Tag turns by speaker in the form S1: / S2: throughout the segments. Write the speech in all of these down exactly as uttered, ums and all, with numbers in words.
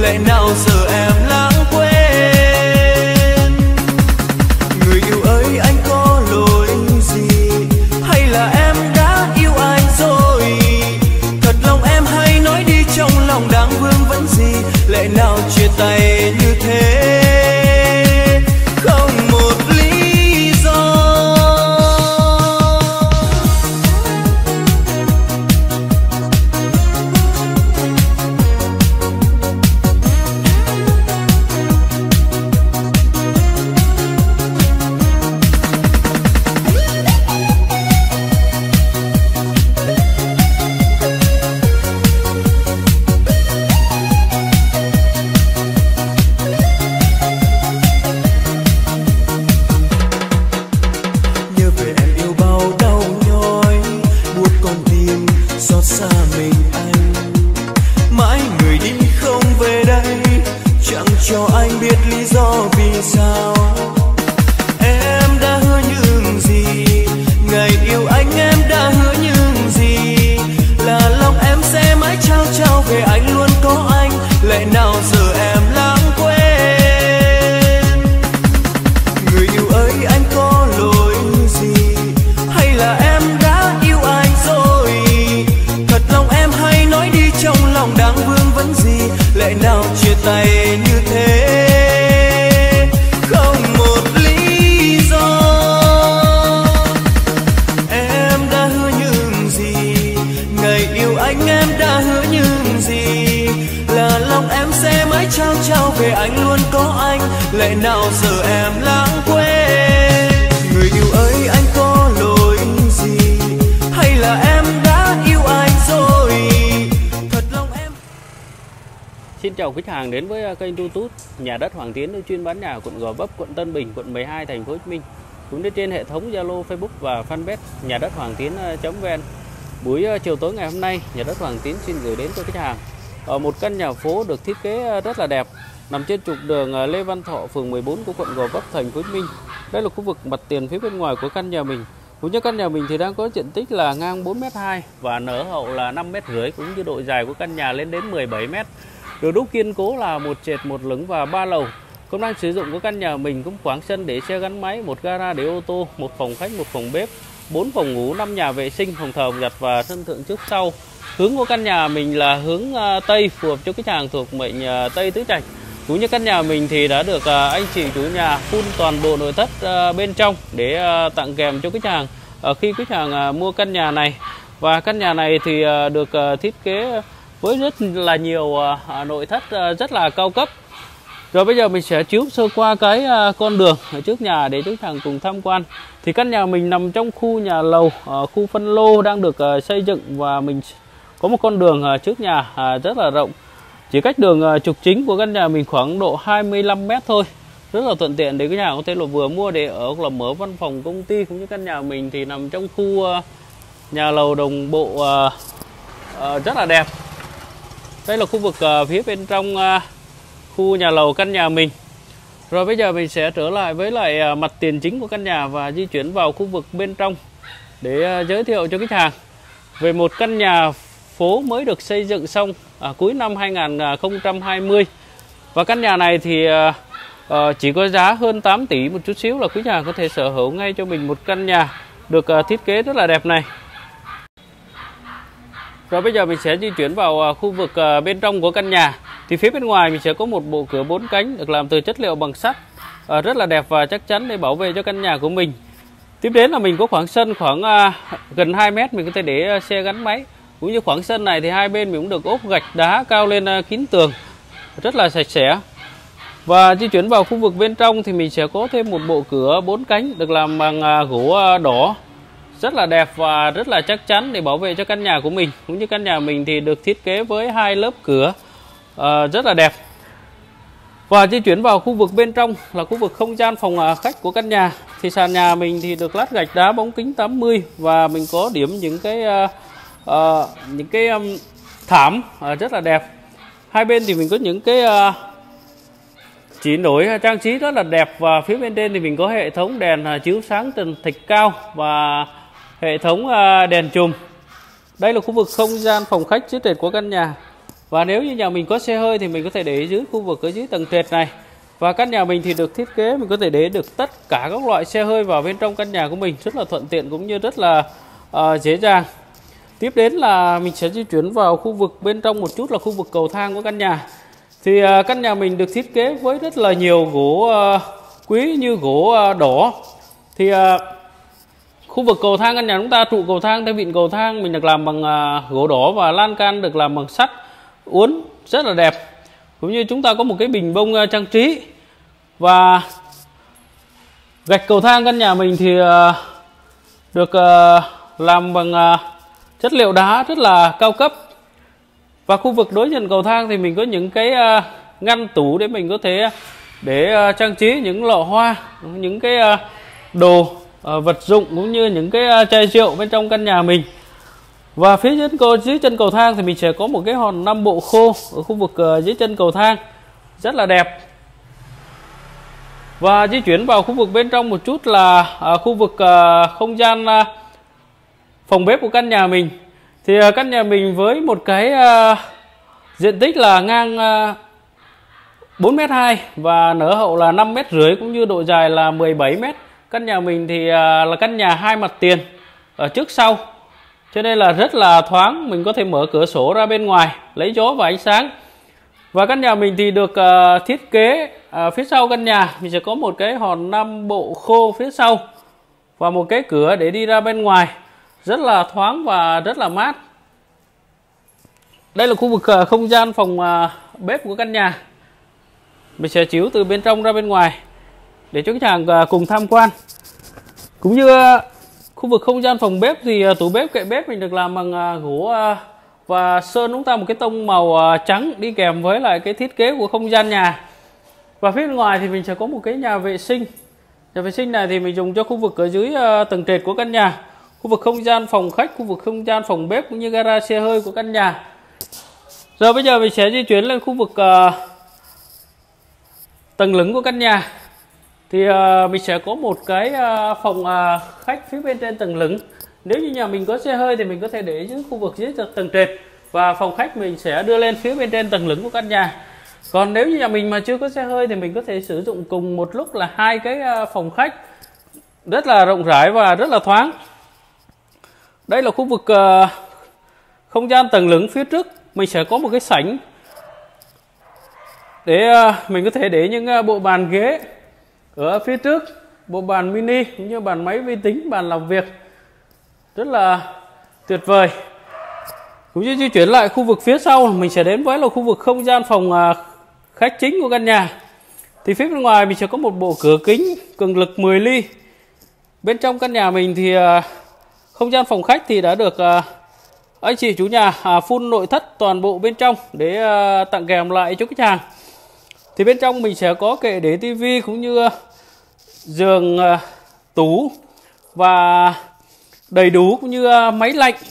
S1: lẽ nào giờ em lãng quên. Người yêu ơi anh có lỗi gì, hay là em đã yêu ai rồi? Thật lòng em hãy nói đi, trong lòng đang vương vấn gì, lẽ nào chia tay như thế không một lý do. Cho anh biết lý do vì sao em đã hứa những gì, ngày yêu anh em đã hứa những gì, là lòng em sẽ mãi trao trao về anh, luôn có anh, lẽ nào giờ em lãng quên. Người yêu ơi anh có lỗi gì, hay là em đã yêu ai rồi? Thật lòng em hãy nói đi, trong lòng đang vương vấn gì, lẽ nào chia tay như thế không một lý do. Em đã hứa những gì, ngày yêu anh em đã hứa những gì, là lòng em sẽ mãi trao trao về anh, luôn có anh, lẽ nào giờ em lãng quên. Người yêu ơi anh có lỗi gì, hay là em đã yêu ai rồi? Thật lòng em.
S2: Xin chào khách hàng đến với kênh YouTube Nhà đất Hoàng Tiến, nơi chuyên bán nhà quận Gò Vấp, quận Tân Bình, quận mười hai, thành phố Hồ Chí Minh. Cũng đến trên hệ thống Zalo, Facebook và fanpage Nhà đất Hoàng Tiến.vn. Buổi chiều tối ngày hôm nay, Nhà đất Hoàng Tiến xin gửi đến cho khách hàng ở một căn nhà phố được thiết kế rất là đẹp, nằm trên trục đường Lê Văn Thọ, phường mười bốn của quận Gò Vấp, thành phố Hồ Chí Minh. Đây là khu vực mặt tiền phía bên ngoài của căn nhà mình. Cũng như căn nhà mình thì đang có diện tích là ngang bốn mét hai và nở hậu là năm mét rưỡi, cũng như độ dài của căn nhà lên đến mười bảy mét. Được đúc kiên cố là một trệt một lửng và ba lầu. Công năng sử dụng của căn nhà mình cũng khoảng sân để xe gắn máy, một gara để ô tô, một phòng khách, một phòng bếp, bốn phòng ngủ, năm nhà vệ sinh, phòng thờ, phòng giặt và sân thượng trước sau. Hướng của căn nhà mình là hướng Tây, phù hợp cho khách hàng thuộc mệnh Tây tứ trạch. Cũng như căn nhà mình thì đã được anh chị chủ nhà phun toàn bộ nội thất bên trong để tặng kèm cho khách hàng khi khách hàng mua căn nhà này. Và căn nhà này thì được thiết kế với rất là nhiều nội thất rất là cao cấp. Rồi bây giờ mình sẽ chiếu sơ qua cái con đường ở trước nhà để khách hàng cùng tham quan. Thì căn nhà mình nằm trong khu nhà lầu, khu phân lô đang được xây dựng, và mình có một con đường trước nhà rất là rộng. Chỉ cách đường trục chính của căn nhà mình khoảng độ hai mươi lăm mét thôi. Rất là thuận tiện để khách hàng có thể là vừa mua để ở, hoặc là mở văn phòng công ty. Cũng như căn nhà mình thì nằm trong khu nhà lầu đồng bộ rất là đẹp. Đây là khu vực phía bên trong khu nhà lầu căn nhà mình. Rồi bây giờ mình sẽ trở lại với lại mặt tiền chính của căn nhà và di chuyển vào khu vực bên trong để giới thiệu cho khách hàng về một căn nhà phố mới được xây dựng xong à, cuối năm hai nghìn không trăm hai mươi. Và căn nhà này thì à, à, chỉ có giá hơn tám tỷ một chút xíu là quý nhà có thể sở hữu ngay cho mình một căn nhà được à, thiết kế rất là đẹp này. Rồi bây giờ mình sẽ di chuyển vào à, khu vực à, bên trong của căn nhà. Thì phía bên ngoài mình sẽ có một bộ cửa bốn cánh được làm từ chất liệu bằng sắt à, rất là đẹp và chắc chắn để bảo vệ cho căn nhà của mình. Tiếp đến là mình có khoảng sân khoảng à, gần hai mét, mình có thể để à, xe gắn máy. Cũng như khoảng sân này thì hai bên mình cũng được ốp gạch đá cao lên à, kín tường, rất là sạch sẽ. Và di chuyển vào khu vực bên trong thì mình sẽ có thêm một bộ cửa bốn cánh được làm bằng à, gỗ à, đỏ, rất là đẹp và rất là chắc chắn để bảo vệ cho căn nhà của mình. Cũng như căn nhà mình thì được thiết kế với hai lớp cửa à, rất là đẹp. Và di chuyển vào khu vực bên trong là khu vực không gian phòng khách của căn nhà. Thì sàn nhà mình thì được lát gạch đá bóng kính tám mươi, và mình có điểm những cái uh, uh, những cái um, thảm uh, rất là đẹp. Hai bên thì mình có những cái uh, chỉ nổi trang trí rất là đẹp, và phía bên trên thì mình có hệ thống đèn uh, chiếu sáng trần thạch cao và hệ thống uh, đèn chùm. Đây là khu vực không gian phòng khách dưới trệt của căn nhà. Và nếu như nhà mình có xe hơi thì mình có thể để dưới khu vực ở dưới tầng trệt này. Và căn nhà mình thì được thiết kế mình có thể để được tất cả các loại xe hơi vào bên trong căn nhà của mình, rất là thuận tiện cũng như rất là uh, dễ dàng. Tiếp đến là mình sẽ di chuyển vào khu vực bên trong một chút là khu vực cầu thang của căn nhà. Thì uh, căn nhà mình được thiết kế với rất là nhiều gỗ uh, quý như gỗ uh, đỏ. Thì uh, khu vực cầu thang căn nhà chúng ta, trụ cầu thang, tay vịn cầu thang mình được làm bằng uh, gỗ đỏ và lan can được làm bằng sắt uốn rất là đẹp. Cũng như chúng ta có một cái bình bông uh, trang trí. Và gạch cầu thang căn nhà mình thì uh, được uh, làm bằng uh, chất liệu đá rất là cao cấp. Và khu vực đối diện cầu thang thì mình có những cái uh, ngăn tủ để mình có thể để uh, trang trí những lọ hoa, những cái uh, đồ uh, vật dụng cũng như những cái uh, chai rượu bên trong căn nhà mình. Và phía dưới, cầu, dưới chân cầu thang thì mình sẽ có một cái hòn năm bộ khô ở khu vực uh, dưới chân cầu thang rất là đẹp. Và di chuyển vào khu vực bên trong một chút là uh, khu vực uh, không gian uh, phòng bếp của căn nhà mình. Thì uh, căn nhà mình với một cái uh, diện tích là ngang uh, bốn mét hai và nở hậu là năm mét rưỡi cũng như độ dài là mười bảy mét. Căn nhà mình thì uh, là căn nhà hai mặt tiền ở trước sau, cho nên là rất là thoáng, mình có thể mở cửa sổ ra bên ngoài lấy gió và ánh sáng. Và căn nhà mình thì được uh, thiết kế uh, phía sau căn nhà mình sẽ có một cái hòn năm bộ khô phía sau và một cái cửa để đi ra bên ngoài, rất là thoáng và rất là mát. Đây là khu vực uh, không gian phòng uh, bếp của căn nhà. Mình sẽ chiếu từ bên trong ra bên ngoài để cho khách hàng uh, cùng tham quan. Cũng như uh, khu vực không gian phòng bếp thì uh, tủ bếp, kệ bếp mình được làm bằng uh, gỗ uh, và sơn chúng ta một cái tông màu uh, trắng đi kèm với lại cái thiết kế của không gian nhà. Và phía bên ngoài thì mình sẽ có một cái nhà vệ sinh. Nhà vệ sinh này thì mình dùng cho khu vực ở dưới uh, tầng trệt của căn nhà, khu vực không gian phòng khách, khu vực không gian phòng bếp cũng như gara xe hơi của căn nhà. Rồi bây giờ mình sẽ di chuyển lên khu vực uh, tầng lửng của căn nhà. Thì uh, mình sẽ có một cái uh, phòng uh, khách phía bên trên tầng lửng. Nếu như nhà mình có xe hơi thì mình có thể để dưới khu vực dưới tầng trệt và phòng khách mình sẽ đưa lên phía bên trên tầng lửng của căn nhà. Còn nếu như nhà mình mà chưa có xe hơi thì mình có thể sử dụng cùng một lúc là hai cái uh, phòng khách rất là rộng rãi và rất là thoáng. Đây là khu vực uh, không gian tầng lửng. Phía trước mình sẽ có một cái sảnh để uh, mình có thể để những uh, bộ bàn ghế ở phía trước, bộ bàn mini cũng như bàn máy vi tính, bàn làm việc rất là tuyệt vời. Cũng như di chuyển lại khu vực phía sau, mình sẽ đến với là khu vực không gian phòng uh, khách chính của căn nhà. Thì phía bên ngoài mình sẽ có một bộ cửa kính cường lực mười ly. Bên trong căn nhà mình thì uh, không gian phòng khách thì đã được uh, anh chị chủ nhà uh, phun nội thất toàn bộ bên trong để uh, tặng kèm lại cho khách hàng. Thì bên trong mình sẽ có kệ để tivi cũng như uh, giường, uh, tủ và đầy đủ cũng như uh, máy lạnh.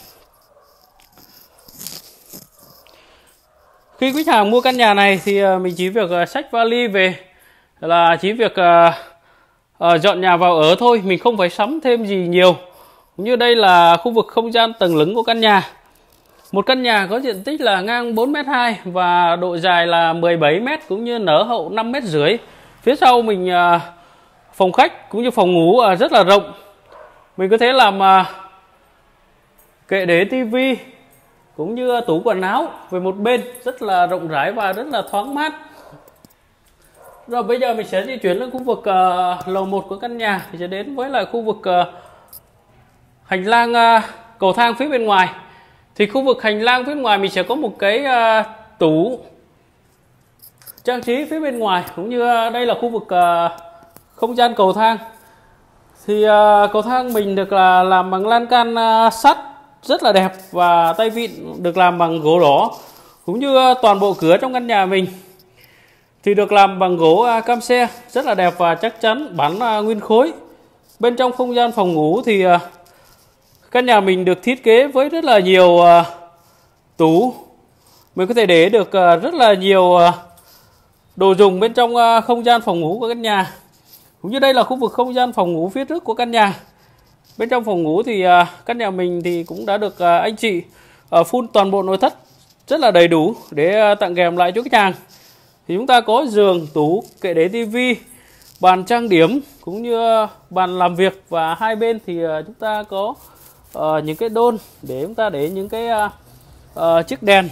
S2: Khi khách hàng mua căn nhà này thì uh, mình chỉ việc uh, xách vali về là chỉ việc uh, uh, dọn nhà vào ở thôi, mình không phải sắm thêm gì nhiều. Cũng như đây là khu vực không gian tầng lửng của căn nhà. Một căn nhà có diện tích là ngang bốn mét hai và độ dài là mười bảy mét cũng như nở hậu năm mét rưỡi. Phía sau mình uh, phòng khách cũng như phòng ngủ uh, rất là rộng. Mình có thể làm uh, kệ để tivi cũng như uh, tủ quần áo về một bên, rất là rộng rãi và rất là thoáng mát. Rồi bây giờ mình sẽ di chuyển lên khu vực uh, lầu một của căn nhà. Mình sẽ đến với lại khu vực uh, hành lang uh, cầu thang phía bên ngoài. Thì khu vực hành lang phía bên ngoài mình sẽ có một cái uh, tủ trang trí phía bên ngoài. Cũng như uh, đây là khu vực uh, không gian cầu thang. Thì uh, cầu thang mình được uh, làm bằng lan can uh, sắt rất là đẹp và tay vịn được làm bằng gỗ đỏ. Cũng như uh, toàn bộ cửa trong căn nhà mình thì được làm bằng gỗ uh, cam xe rất là đẹp và chắc chắn, bán uh, nguyên khối. Bên trong không gian phòng ngủ thì uh, căn nhà mình được thiết kế với rất là nhiều uh, tủ. Mình có thể để được uh, rất là nhiều uh, đồ dùng bên trong uh, không gian phòng ngủ của căn nhà. Cũng như đây là khu vực không gian phòng ngủ phía trước của căn nhà. Bên trong phòng ngủ thì uh, căn nhà mình thì cũng đã được uh, anh chị uh, phun toàn bộ nội thất rất là đầy đủ để tặng kèm lại cho khách hàng. Thì chúng ta có giường, tủ, kệ để tivi, bàn trang điểm cũng như bàn làm việc, và hai bên thì chúng ta có uh, những cái đôn để chúng ta để những cái uh, uh, chiếc đèn.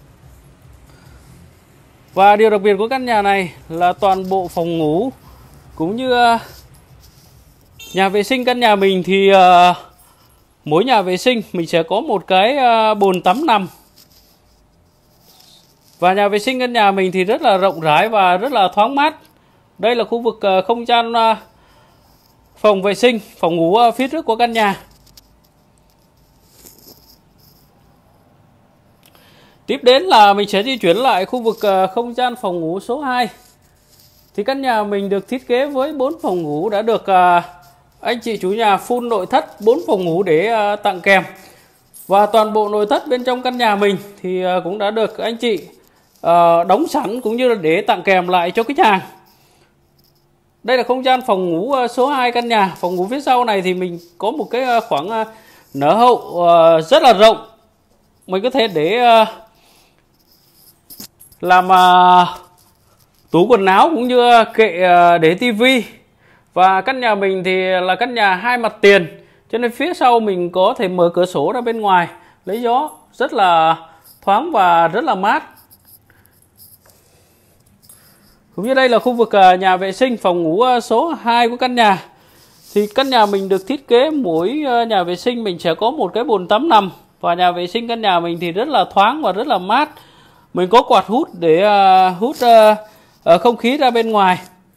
S2: Và điều đặc biệt của căn nhà này là toàn bộ phòng ngủ cũng như uh, nhà vệ sinh căn nhà mình thì uh, mỗi nhà vệ sinh mình sẽ có một cái uh, bồn tắm nằm. Và nhà vệ sinh căn nhà mình thì rất là rộng rãi và rất là thoáng mát. Đây là khu vực uh, không gian uh, phòng vệ sinh, phòng ngủ uh, phía trước của căn nhà. Tiếp đến là mình sẽ di chuyển lại khu vực uh, không gian phòng ngủ số hai. Thì căn nhà mình được thiết kế với bốn phòng ngủ đã được uh, anh chị chủ nhà full nội thất, bốn phòng ngủ để uh, tặng kèm. Và toàn bộ nội thất bên trong căn nhà mình thì uh, cũng đã được anh chị uh, đóng sẵn cũng như là để tặng kèm lại cho khách hàng. Đây là không gian phòng ngủ uh, số hai căn nhà. Phòng ngủ phía sau này thì mình có một cái uh, khoảng uh, nở hậu uh, rất là rộng. Mình có thể để uh, làm uh, tủ quần áo cũng như kệ uh, để tivi. Và căn nhà mình thì là căn nhà hai mặt tiền, cho nên phía sau mình có thể mở cửa sổ ra bên ngoài lấy gió, rất là thoáng và rất là mát. Cũng như đây là khu vực nhà vệ sinh phòng ngủ số hai của căn nhà. Thì căn nhà mình được thiết kế mỗi nhà vệ sinh mình sẽ có một cái bồn tắm nằm. Và nhà vệ sinh căn nhà mình thì rất là thoáng và rất là mát. Mình có quạt hút để hút không khí ra bên ngoài.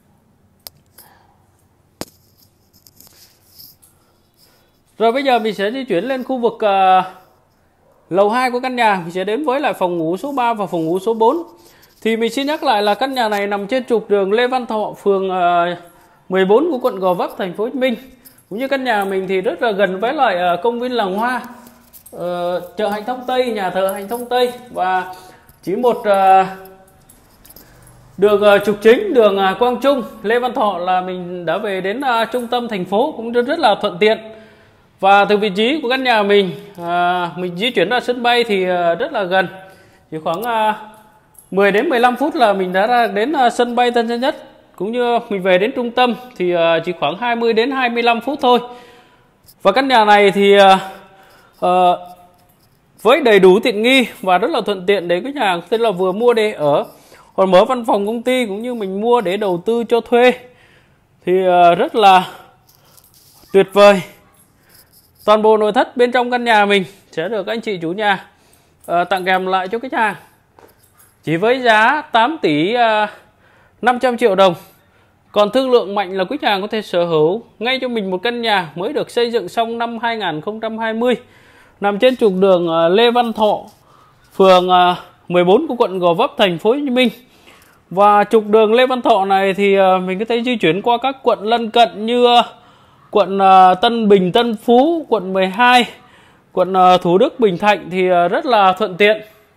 S2: Rồi bây giờ mình sẽ di chuyển lên khu vực uh, lầu hai của căn nhà. Mình sẽ đến với lại phòng ngủ số ba và phòng ngủ số bốn. Thì mình xin nhắc lại là căn nhà này nằm trên trục đường Lê Văn Thọ, phường uh, mười bốn của quận Gò Vấp, thành phố Hồ Chí Minh. Cũng như căn nhà mình thì rất là gần với lại uh, công viên Làng Hoa, uh, chợ Hạnh Thông Tây, nhà thờ Hạnh Thông Tây. Và chỉ một uh, đường uh, trục chính, đường uh, Quang Trung, Lê Văn Thọ là mình đã về đến uh, trung tâm thành phố, cũng rất, rất là thuận tiện. Và từ vị trí của căn nhà mình, à, mình di chuyển ra sân bay thì à, rất là gần. Chỉ khoảng à, mười đến mười lăm phút là mình đã ra đến à, sân bay Tân Sơn Nhất. Cũng như mình về đến trung tâm thì à, chỉ khoảng hai mươi đến hai mươi lăm phút thôi. Và căn nhà này thì à, à, với đầy đủ tiện nghi và rất là thuận tiện để khách hàng tức là vừa mua để ở, còn mở văn phòng công ty cũng như mình mua để đầu tư cho thuê thì à, rất là tuyệt vời. Toàn bộ nội thất bên trong căn nhà mình sẽ được anh chị chủ nhà uh, tặng kèm lại cho khách hàng chỉ với giá tám tỷ năm trăm triệu đồng. Còn thương lượng mạnh là khách hàng có thể sở hữu ngay cho mình một căn nhà mới được xây dựng xong năm hai nghìn không trăm hai mươi, nằm trên trục đường uh, Lê Văn Thọ, phường uh, mười bốn của quận Gò Vấp, thành phố Hồ Chí Minh. Và trục đường Lê Văn Thọ này thì uh, mình có thể di chuyển qua các quận lân cận như uh, quận uh, Tân Bình, Tân Phú, quận mười hai, quận uh, Thủ Đức, Bình Thạnh thì uh, rất là thuận tiện.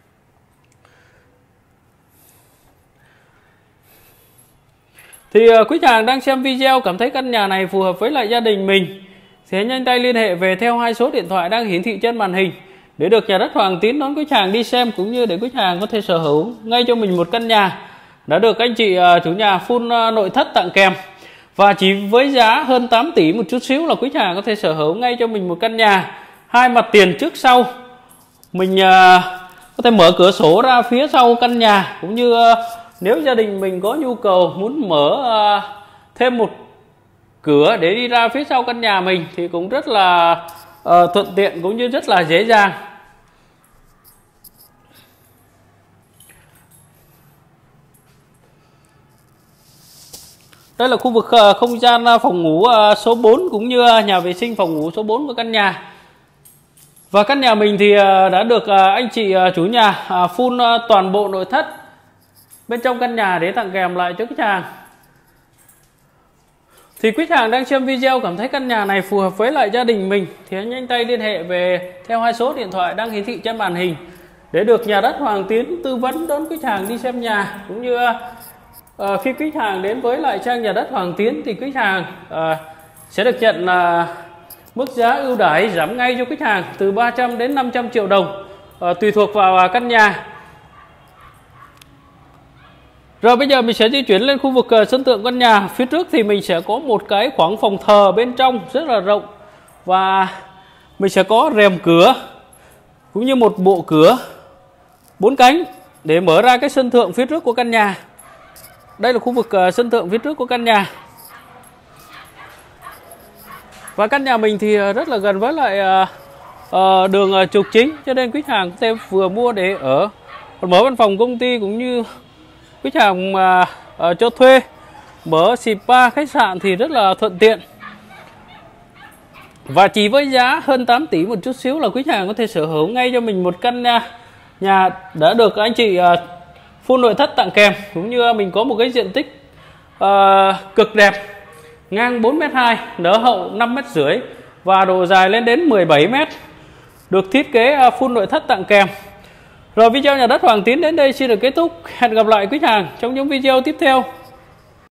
S2: Thì uh, quý khách hàng đang xem video cảm thấy căn nhà này phù hợp với lại gia đình mình thì hãy nhanh tay liên hệ về theo hai số điện thoại đang hiển thị trên màn hình để được Nhà đất Hoàng Tiến đón quý khách hàng đi xem, cũng như để quý khách hàng có thể sở hữu ngay cho mình một căn nhà đã được anh chị uh, chủ nhà full uh, nội thất tặng kèm. Và chỉ với giá hơn tám tỷ một chút xíu là quý khách hàng có thể sở hữu ngay cho mình một căn nhà hai mặt tiền trước sau. Mình uh, có thể mở cửa sổ ra phía sau căn nhà, cũng như uh, nếu gia đình mình có nhu cầu muốn mở uh, thêm một cửa để đi ra phía sau căn nhà mình thì cũng rất là uh, thuận tiện cũng như rất là dễ dàng. Đây là khu vực không gian phòng ngủ số bốn cũng như nhà vệ sinh phòng ngủ số bốn của căn nhà. Và căn nhà mình thì đã được anh chị chủ nhà full toàn bộ nội thất bên trong căn nhà để tặng kèm lại cho khách hàng. Thì quý khách hàng đang xem video cảm thấy căn nhà này phù hợp với lại gia đình mình thì hãy nhanh tay liên hệ về theo hai số điện thoại đang hiển thị trên màn hình để được Nhà đất Hoàng Tiến tư vấn đón khách hàng đi xem nhà, cũng như À, khi khách hàng đến với lại trang Nhà đất Hoàng Tiến thì khách hàng à, sẽ được nhận à, mức giá ưu đãi giảm ngay cho khách hàng từ ba trăm đến năm trăm triệu đồng, à, tùy thuộc vào à, căn nhà. Rồi bây giờ mình sẽ di chuyển lên khu vực sân thượng căn nhà. Phía trước thì mình sẽ có một cái khoảng phòng thờ bên trong rất là rộng, và mình sẽ có rèm cửa cũng như một bộ cửa bốn cánh để mở ra cái sân thượng phía trước của căn nhà. Đây là khu vực sân thượng phía trước của căn nhà. Và căn nhà mình thì rất là gần với lại uh, đường trục chính, cho nên quý hàng có thể vừa mua để ở, còn mở văn phòng công ty cũng như quý hàng mà uh, cho thuê, mở spa khách sạn thì rất là thuận tiện. Và chỉ với giá hơn tám tỷ một chút xíu là quý hàng có thể sở hữu ngay cho mình một căn nhà, nhà đã được anh chị uh, full nội thất tặng kèm, cũng như mình có một cái diện tích uh, cực đẹp, ngang bốn mét hai, nở hậu năm mét rưỡi và độ dài lên đến mười bảy mét, được thiết kế uh, full nội thất tặng kèm. Rồi video nhà đất Hoàng Tiến đến đây xin được kết thúc. Hẹn gặp lại quý hàng trong những video tiếp theo.